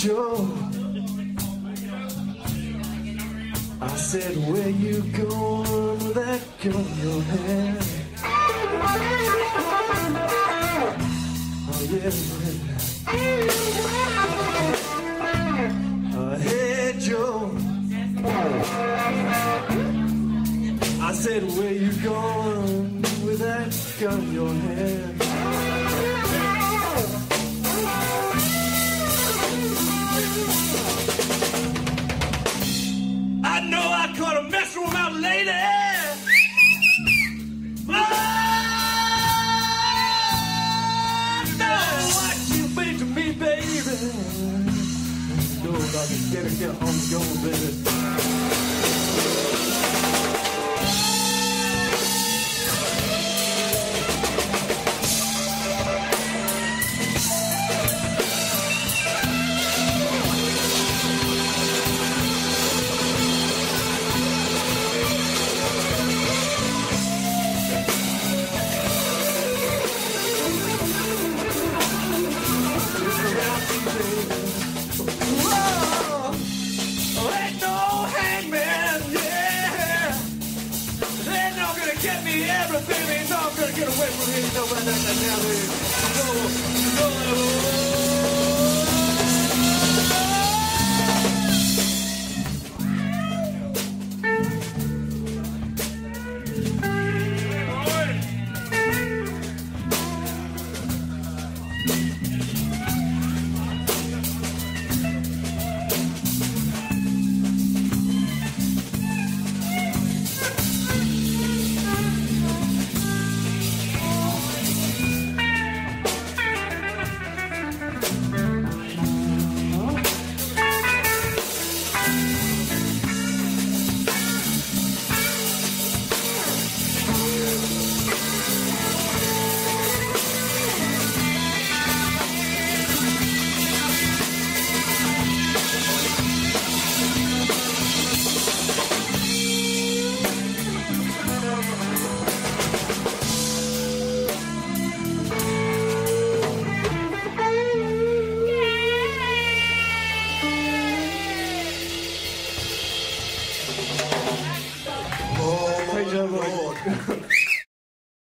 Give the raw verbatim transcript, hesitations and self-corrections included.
Joe. I said, where you going with that gun in your hand? Oh yeah. Uh, hey Joe. I said, where you going with that gun in your hand? I know I caught a mess with my lady. Oh, no, what you been to me, baby? No, I can get it, get it on the go, baby. Get me everything, ain't no gonna get away from here, no, right now, now, no, no, no.